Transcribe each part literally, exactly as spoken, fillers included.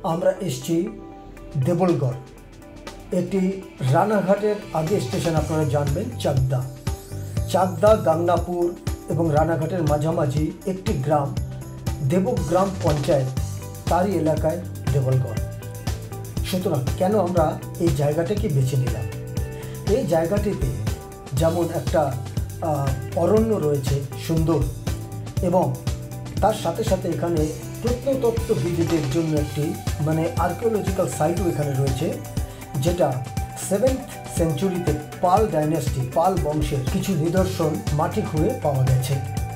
আমরা এসেছি দেবলগড়। এটি রানাঘাটের আগে স্টেশন, আপনারা জানবেন চাকদা। চাকদা, গাংনাপুর এবং রানাঘাটের মাঝামাঝি একটি গ্রাম দেবগ্রাম পঞ্চায়েত, তারই এলাকায় দেবলগড়। সুতরাং কেন আমরা এই জায়গাটাকে বেছে নিলাম? এই জায়গাটিতে যেমন একটা অরণ্য রয়েছে সুন্দর, এবং তার সাথে সাথে এখানে প্রত্নতত্ত্ববিদদের জন্য একটি মানে আর্কিওলজিক্যাল সাইটও এখানে রয়েছে, যেটা সেভেন্থ সেঞ্চুরিতে পাল ডাইনেস্টি, পাল বংশের কিছু নিদর্শন মাটি খুঁড়ে পাওয়া গেছে।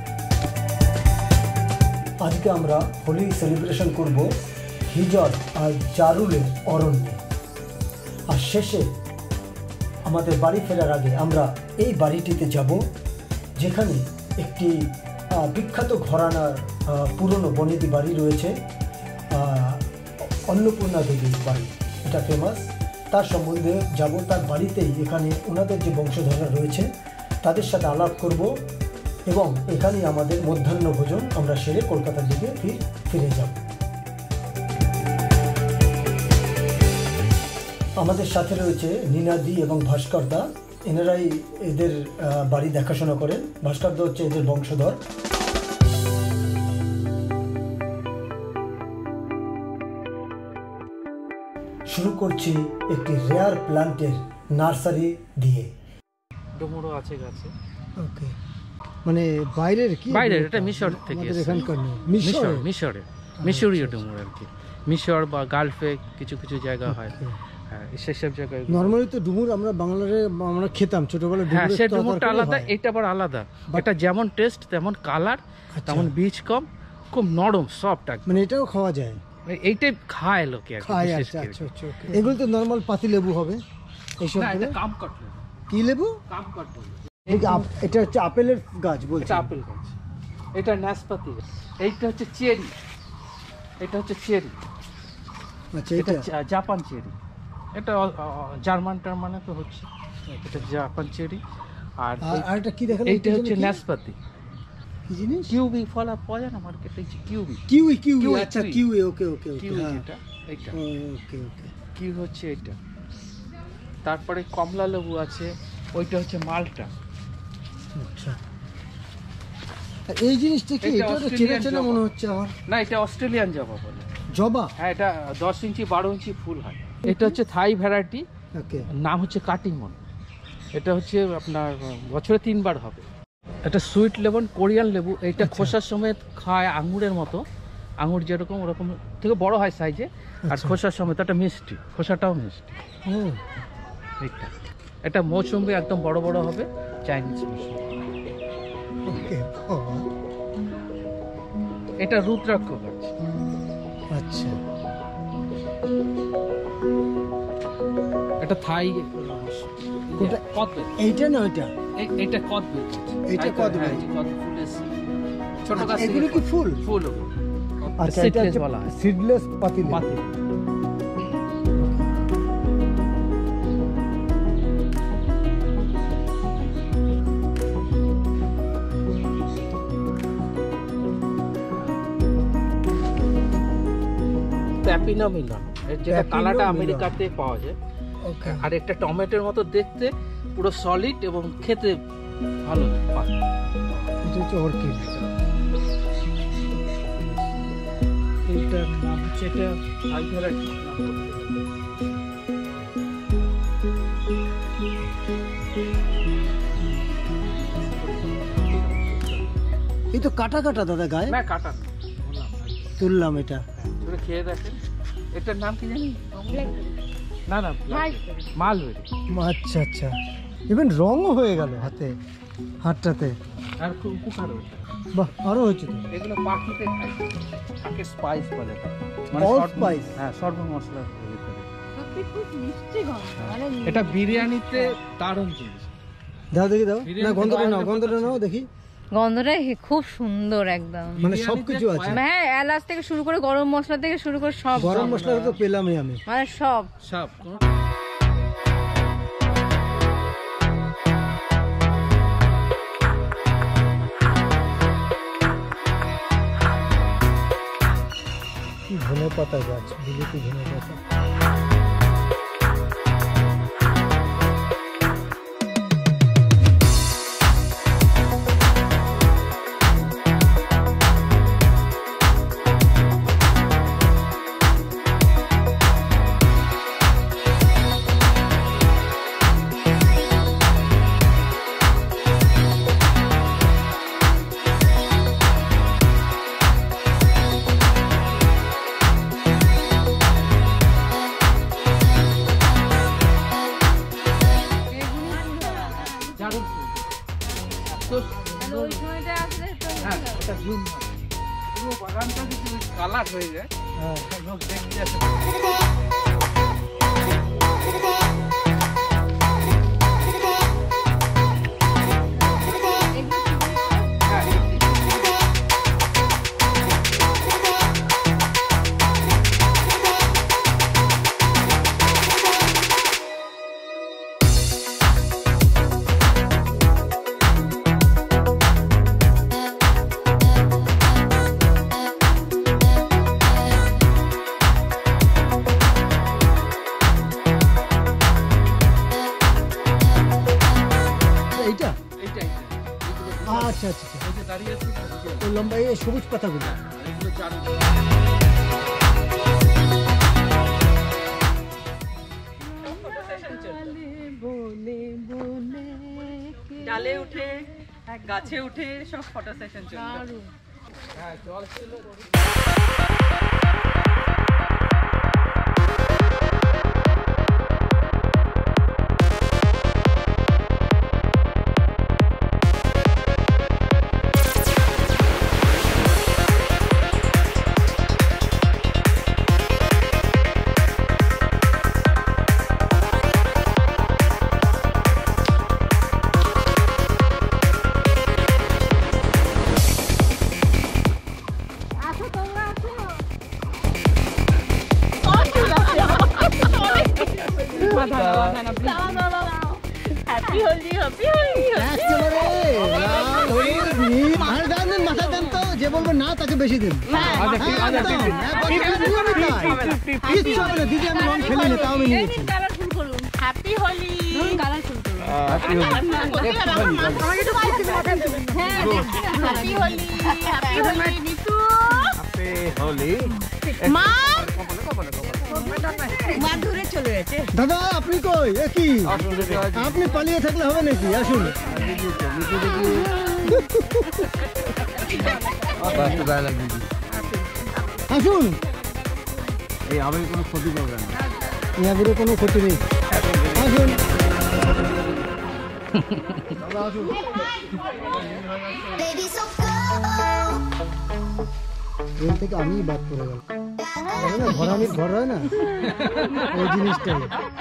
আজকে আমরা হোলি সেলিব্রেশন করব হিজর আর জারুলের অরণ্যে। আর শেষে আমাদের বাড়ি ফেরার আগে আমরা এই বাড়িটিতে যাব, যেখানে একটি বিখ্যাত ঘরানার পুরনো বনেদি বাড়ি রয়েছে, অন্নপূর্ণা দেবীর বাড়ি, এটা ফেমাস। তার সম্বন্ধে যাব, তার বাড়িতেই এখানে ওনাদের যে বংশধররা রয়েছে তাদের সাথে আলাপ করব, এবং এখানেই আমাদের মধ্যাহ্ন ভোজন আমরা সেরে কলকাতার দিকে ফির ফিরে যাব। আমাদের সাথে রয়েছে নীনাদি এবং ভাস্কর দা, এনারাই এদের বাড়ি দেখাশোনা করেন। ভাস্কর দা হচ্ছে এদের বংশধর। শুরু করছি একটি রেয়ার প্ল্যান্টের নার্সারি দিয়ে। ডুমুরও আছে গাছে। ওকে, মানে বাইরের কি? বাইরের, এটা মিশর থেকে এখানকার মিশর, মিশরে মিশরীয় ডুমুর আর কি। মিশর বা গালফে কিছু কিছু জায়গা হয়, হ্যাঁ সেসব জায়গায়। নরমালি তো ডুমুর আমরা বাংলারে আমরা খেতাম ছোটবেলায়, হ্যাঁ সে ডুমুরটা আলাদা, এটা আবার আলাদা। এটা যেমন টেস্ট তেমন কালার, তেমন বীজ কম, খুব নরম সফট। মানে এটাও খাওয়া যায়? এইটাই খায় লোকে আর কি। এগুলো তো নরমাল পাতি লেবু হবে এইসব। না, এটা কামকট লেবু। কি লেবু? কামকট লেবু। এটা হচ্ছে আপেলের গাছ বলছে? এটা আপেল গাছ, এটা নাশপাতি গাছ, এইটা হচ্ছে চেরি, এটা হচ্ছে চেরি। আচ্ছা, এটা জাপান চেরি, এটা জার্মান টার্মানে তো হচ্ছে, এটা জাপান চেরি। আর এটা কি দেখেন? এইটা হচ্ছে নাশপাতি। কি জিনিস? কিউবি ফল পাওয়া যায় না মার্কেটে, কিউবি। কিউই কিউই আচ্ছা, kiwi. Okay okay okay, kiwi এটা, এইটা ওকে ওকে। কি হচ্ছে এটা। তারপরে কমলা লেবু আছে, ওইটা হচ্ছে মালটা। আচ্ছা, এই জিনিসটা কি? এটা তো চেনা চেনা মনে হচ্ছে আমার। না, এটা অস্ট্রেলিয়ান জবা বলে। জবা? হ্যাঁ, এটা দশ ইঞ্চি বারো ইঞ্চি ফুল হয়। এটা হচ্ছে থাই ভ্যারাইটি। ওকে, নাম হচ্ছে কাটিমন। এটা হচ্ছে আপনার বছরে তিনবার হবে। এটা সুইট লেমন, কোরিয়ান লেবু। এইটা খোসার সমেত খায় আঙুরের মতো, আঙুর যেরকম ওরকম থেকে বড় হয় সাইজে, আর খোসার সমেত একটা মিষ্টি, খোসাটাও মিষ্টি। ও, এইটা এটা মৌসুমি একদম বড় বড় হবে, চাইনিজ মৌসুমি। ওকে, এটা রুদ্রাক্ষ গাছ। আচ্ছা, এটা থাই। কোনটা? কদবেল। এইটা না ওইটা? এইটা কদবেল। এইটা কদবেল। ছোট গাছ। এগুলো কি ফুল? ফুল। আর সিডলেস বলা হয়, সিডলেস পাতি পাতি। প্যাপিনো মিলন, যেটা কালারটা আমেরিকাতে পাওয়া যায়। আর একটা টমেটোর মতো দেখতে, পুরো সলিড এবং খেতে ভালো। এটা হচ্ছে অর্কিড। এইটার নাম হচ্ছে, এটা থাই ভ্যারাইটি। এই তো কাটা কাটা দাদা গায়ে? না, কাটা তুললাম এটা। তোরা খেয়ে দেখেন। এটার নাম কি জানি? না না, মালবেরি। আচ্ছা আচ্ছা, ইভেন রঙও হয়ে গেল হাতে, হাতটাতে। আর কুকার ওটা। বাহ, আরো হয়েছে তো। এগুলো পাখিতে খায়, পাখি স্পাইস বলে, মানে অল স্পাইস। হ্যাঁ, সর্ব মশলা ভিতরে। এটা বিরিয়ানিতে দারুণ জিনিস। দাও দেখি, দাও না, গন্ধটা নাও, গন্ধটা নাও দেখি। গন্ধটা খুব সুন্দর একদম, মানে সবকিছু আছে। হ্যাঁ, এলাচ থেকে শুরু করে গরম মশলা থেকে শুরু করে সব। গরম মশলা তো পেলামই আমি, মানে সব সব। কি ভালো ধনে পাতা গাছ, বিলেতি ধনে পাতা। ওই সময়টা আসলে তো হ্যাঁ ওটা জুন মাস, পুরো বাগানটা যদি কালার হয়ে যায় হ্যাঁ, লোক দেখতে আসে। এইটা এইটা এইটা এইগুলো আচ্ছা আচ্ছা আচ্ছা। এই যে দাঁড়িয়ে আছে এটা বুঝে ওই লম্বা এই সবুজ পাতাগুলো। এগুলো চারু ডালে উঠে গাছে উঠে সব ফটো সেশন চলছে। হ্যাঁ জল ছিল। Happy Holi happy Holi. একেবারে লাল হলুদ নীল। আর দেন দেন, মাথা দেন তো, যে বলবে না তাকে বেশি দিন। আচ্ছা ঠিক আছে একদম, ঠিক আছে। একবার নিয়মই তাই। কিচ্ছু হবে না, দিদি আমি রং খেলি না, তাও আমি নিয়েছি। কালারফুল করুন। হ্যাপি হোলি। কালারফুল করুন। Happy Holi. Happy Holi happy Holi Nitu. Happy Holi. মা কপালে কপালে কপালে। মা দূরে চলে গেছে। দাদা আপনি কই? এ কি আসুন দেখি আজ আপনি পালিয়ে থাকলে হবে নাকি? আসুন। দিদি তো নিচে দেখি। বাস তো গায়ে লাগবে। আসুন। এই আবেগ কোনো ক্ষতি করবে না। ইয়াগুলো কোনো ক্ষতি নেই। আসুন। ট্রেন থেকে আমি বাদ করে গেল। জানো না ঘরামির ঘর হয় না, ওই জিনিসটাই।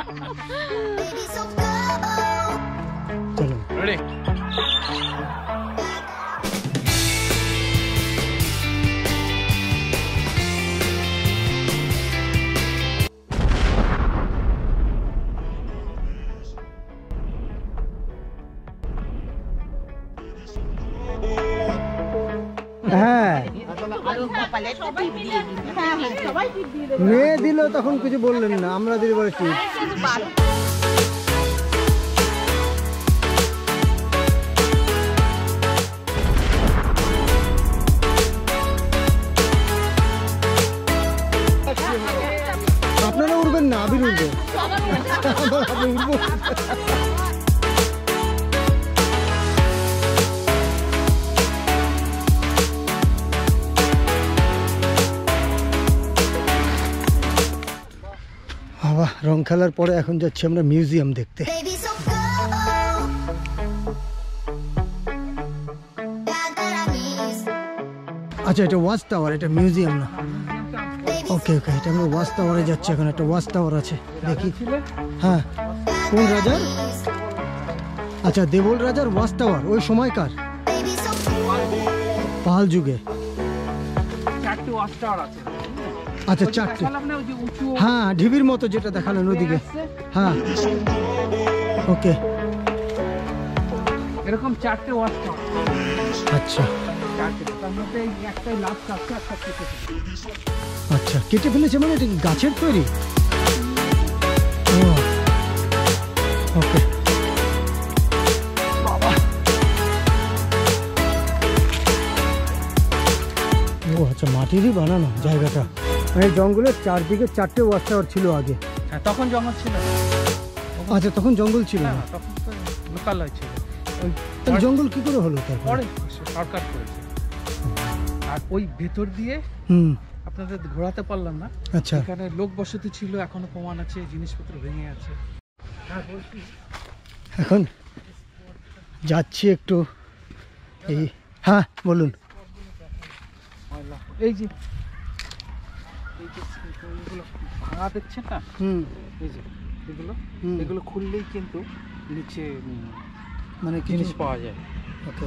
চলো রেডি। হ্যাঁ, সবাই দিয়ে দিন। হ্যাঁ হ্যাঁ সবাই দিয়ে দিন। মেয়ে দিল তখন কিছু বললেন না, আমরা দিলে বলে ঠিক। আপনারা উঠবেন না, আবির উঠবে। আমি উঠবো। বাবা, রং খেলার পরে এখন যাচ্ছি আমরা মিউজিয়াম দেখতে। আচ্ছা, এটা ওয়াচ টাওয়ার, এটা মিউজিয়াম না। ওকে ওকে, এটা আমরা ওয়াচ টাওয়ারে যাচ্ছি এখন। একটা ওয়াচ টাওয়ার আছে, দেখি। হ্যাঁ, কোন রাজার? আচ্ছা, দেবল রাজার ওয়াচ টাওয়ার, ওই সময়কার পাল যুগে। চারটি ওয়াচ টাওয়ার আছে। আচ্ছা, চারটে। দেখালাম না ওই যে উঁচু। হ্যাঁ, ঢিবির মতো যেটা দেখালেন ওদিকে। হ্যাঁ, ওকে। এরকম চারটে ওয়াচ টাওয়ার। আচ্ছা, চার কেটে তার মধ্যে এই একটাই লাস্ট আছে, একটা কেটে ফেলেছে। আচ্ছা, কেটে ফেলেছে মানে এটা কি গাছের তৈরি? ও ওকে। বাবা, ও আচ্ছা, মাটিরই বানানো জায়গাটা। মানে জঙ্গলের চারদিকে চারটে ওয়াচ টাওয়ার ছিল আগে। হ্যাঁ, তখন জঙ্গল ছিল না। আচ্ছা, তখন জঙ্গল ছিল হ্যাঁ, না। তখন তো লোকালয় ছিল। ওই তাহলে জঙ্গল কি করে হলো তারপরে? পরে সরকার করেছে। আর ওই ভেতর দিয়ে হুম, আপনাদের ঘোরাতে পারলাম না। আচ্ছা। এখানে লোক বসতি ছিল, এখনো প্রমাণ আছে, জিনিসপত্র ভেঙে আছে। হ্যাঁ, বলছি এখন যাচ্ছি একটু এই, হ্যাঁ বলুন। এই যে এই যে এগুলো ভাঙা দেখছেন না, হুম, এই যে এগুলো হুম। এগুলো খুললেই কিন্তু নিচে উম, মানে জিনিস কিছু পাওয়া যায়। ওকে।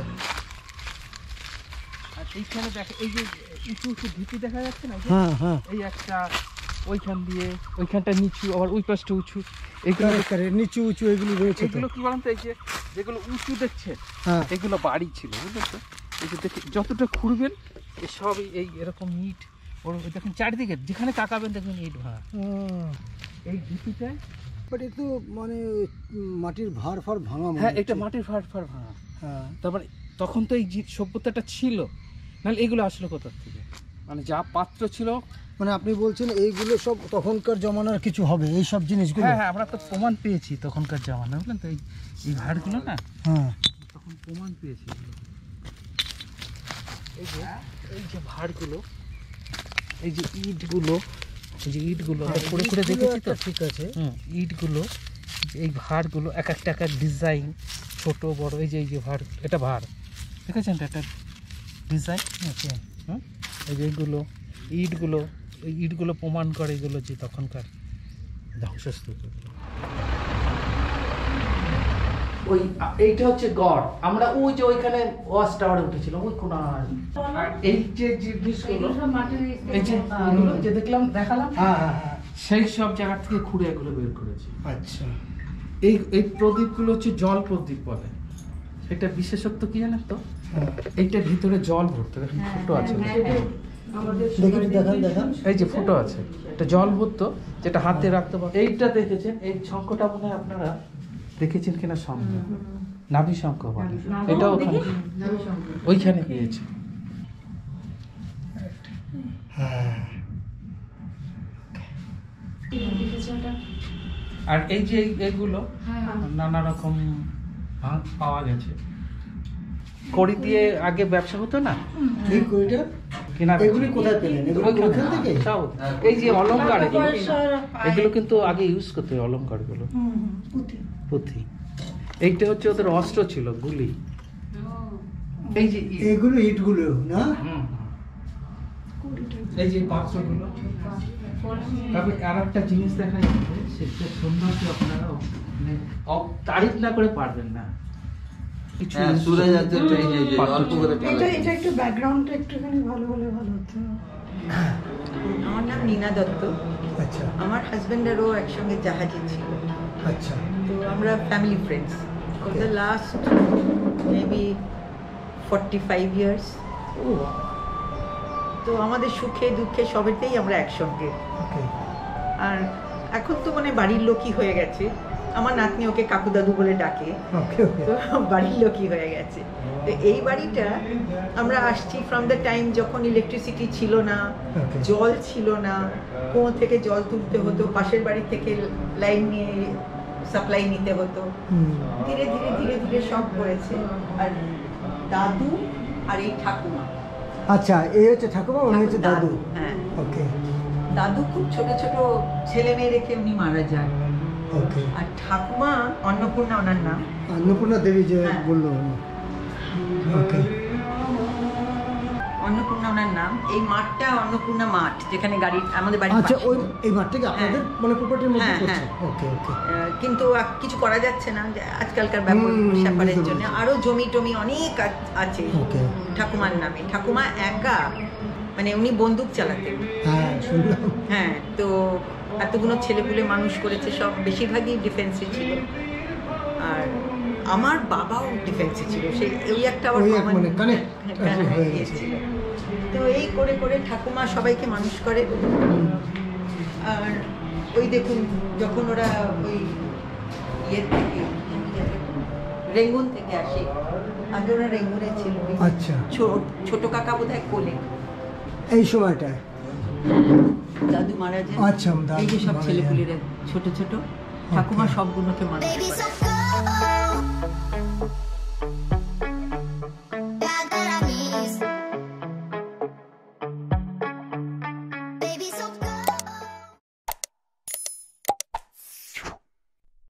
আর এইখানে দেখা, এই যে উঁচু উঁচু ঢিপি দেখা যাচ্ছে না, এই যে, হ্যাঁ হ্যাঁ, এই একটা ওইখান দিয়ে ওইখানটা নিচু, আবার ওই পাশটা উঁচু। এইগুলো কারে কারে নিচু উঁচু এগুলো রয়েছে তো। এগুলো কি বলেন তো, এই যে যেগুলো উঁচু দেখছেন হ্যাঁ, এগুলো বাড়ি ছিল, বুঝলেন তো? এই যে দেখে যতটা খুঁড়বেন এই সব এই এরকম ইট, ওর ওই দেখেন চারিদিকে যেখানে তাকাবেন দেখবেন ইট ভাঙা। এই ঢিপিটায়, বাট এ তো মানে উম, মাটির ভার ফার ভাঙা মনে হ্যাঁ, হচ্ছে। এটা মাটির ফাড় ফাড় ভাঙা। হ্যাঁ, তারপরে তখন তো এই যে সভ্যতাটা ছিল, নাহলে এগুলো আসলো কোথা থেকে? মানে যা পাত্র ছিল। মানে আপনি বলছেন এইগুলো সব তখনকার জমানার কিছু হবে এই সব জিনিসগুলো? হ্যাঁ হ্যাঁ, আমরা তো প্রমাণ পেয়েছি তখনকার জামানা, বুঝলেন তো? এই এই ভাড়গুলো না, হ্যাঁ, তখন প্রমাণ পেয়েছি এগুলো। এই যে এই যে ভাড়গুলো, এই যে ইটগুলো, এই যে ইটগুলো আমরা করে করে দেখেছি তো। ঠিক আছে। হুম, ইটগুলো, এই ভাড়গুলো এক একটা এক এক ডিজাইন, ছোট বড়। এই যে এই যে ভাড়, এটা ভাড় দেখেছেন, এটা একটা ডিজাইন। ওকে, হুম, এই যে এইগুলো ইটগুলো, এই ইটগুলো প্রমাণ করে এগুলো যে তখনকার ধ্বংসস্তূপ। ওই এইটা হচ্ছে গড়। আমরা ওই যে ওইখানে ওয়াচ টাওয়ারে উঠেছিলাম ওই কোনায়। আর এই যে জিনিসগুলো, সব মাটির এই যে এগুলো যে দেখলাম দেখালাম, হ্যাঁ হ্যাঁ হ্যাঁ, সেই সব জায়গা থেকে খুঁড়ে এগুলো বের করেছি। আচ্ছা। এই এই প্রদীপগুলো হচ্ছে জল প্রদীপ বলে। এটা বিশেষত্ব কি জানেন তো? হ্যাঁ, এইটার ভিতরে জল ভরতো, দেখেন ফুটো আছে। দেখি দেখান দেখান। এই যে ফুটো আছে, এটা জল ভরতো, যেটা হাতে রাখতে পারতো। এইটা দেখেছেন, এই শঙ্খটা মনে হয় আপনারা দেখেছেন কিনা, শঙ্খ, নাভি শঙ্খ বলে। এটা ওখানে ওইখানে পেয়েছে। হ্যাঁ, আর এই যে এগুলো নানা রকম ভাঙ পাওয়া গেছে। কড়ি দিয়ে আগে ব্যবসা হতো না, এই কইটা কেনা এগুলি কোথায় পেলেন? এগুলো ওইখানে। ওইখান থেকে? সব। এই যে অলংকার, এগুলো এগুলো কিন্তু আগে ইউজ করতে হয়, অলংকার গুলো, পুঁথি। এইটা হচ্ছে ওদের অস্ত্র ছিল, গুলি। এই যে ই- এগুলো ইটগুলো না? হুম। এই যে পাথরগুলো। তবে আর একটা জিনিস দেখা যাচ্ছে, সেটা সৌন্দর্য আপনারা মানে অ- তারিফ না করে পারবেন না। কিছু হ্যাঁ, সুরে যাচ্ছে একটা এই যে যে পাথর অল্প করে এটা টানা। এটা একটু ব্যাকগ্রাউন্ডটা একটুখানি ভালো হলে ভালো হতো। আমার নাম নীনা দত্ত। আচ্ছা আমার হাজব্যান্ডেরও একসঙ্গে জাহাজে ছিল, আচ্ছা, তো আমরা family friends for the last maybe forty five years. তো আমাদের সুখে দুঃখে সবেতেই আমরা একসঙ্গে। ওকে, আর এখন তো মানে বাড়ির লোকই হয়ে গেছে, আমার নাতনি ওকে কাকু দাদু বলে ডাকে, ওকে ওকে, তো বাড়ির লোকই হয়ে গেছে। তো এই বাড়িটা আমরা আসছি ফ্রম দ্য টাইম যখন ইলেকট্রিসিটি ছিল না, Okay. জল ছিল না, কুয়ো থেকে জল তুলতে হতো, পাশের বাড়ি থেকে লাইন নিয়ে সাপ্লাই নিতে হতো। হুম, ধীরে ধীরে ধীরে ধীরে সব করেছে। আর দাদু আর এই ঠাকুমা, আচ্ছা, এই হচ্ছে ঠাকুমা, উনি হচ্ছে দাদু। হ্যাঁ, ওকে দাদু খুব ছোট ছোট ছেলে মেয়ে রেখে উনি মারা যান। ওকে, আর ঠাকুমা অন্নপূর্ণা ওনার নাম। অন্নপূর্ণা দেবী যে হ্যাঁ। বললো উনি। ওকে, অন্নপূর্ণা ওনার নাম। এই মাঠটা অন্নপূর্ণা মাঠ, যেখানে গাড়ি আমাদের বাড়ি। আচ্ছা, ওই এই মাঠটাকে আপনাদের মানে প্রপার্টির মধ্যে হ্যাঁ, পড়ছে? হ্যাঁ। ওকে ওকে, কিন্তু আর কিছু করা যাচ্ছে না, যে আজকালকার ব্যাপার হুম, স্যাপারের বুঝতে জন্য পেরেছি। আরো জমি টমি অনেক আ- আছে Okay. ঠাকুমার নামে। ঠাকুমা একা, মানে উনি বন্দুক চালাতেন। হ্যাঁ শুনলাম। হ্যাঁ, তো এতগুলো ছেলেপুলে মানুষ করেছে, সব বেশিরভাগই ডিফেন্সে ছিল। আর আমার বাবাও ডিফেন্সে ছিল, সেই ওই একটা আবার ওই এক common- মানে connect হ্যাঁ, হয়ে হয়ে গেছে। গেছিল। তো এই করে করে ঠাকুমা সবাইকে মানুষ করে। আর ওই দেখুন যখন ওরা ওই ইয়ে থেকে রেঙ্গুন থেকে আসে, আগে ওরা রেঙ্গুনে ছিল, আচ্ছা। ছো- ছোট কাকা বোধহয় কোলে, এই সময়টায় দাদু মারা যায়, আচ্ছা, দাদু এই যে সব মারা যায়। ছেলেপুলেরা ছোট ছোট, ঠাকুমা সবগুলোকে মানুষ করে।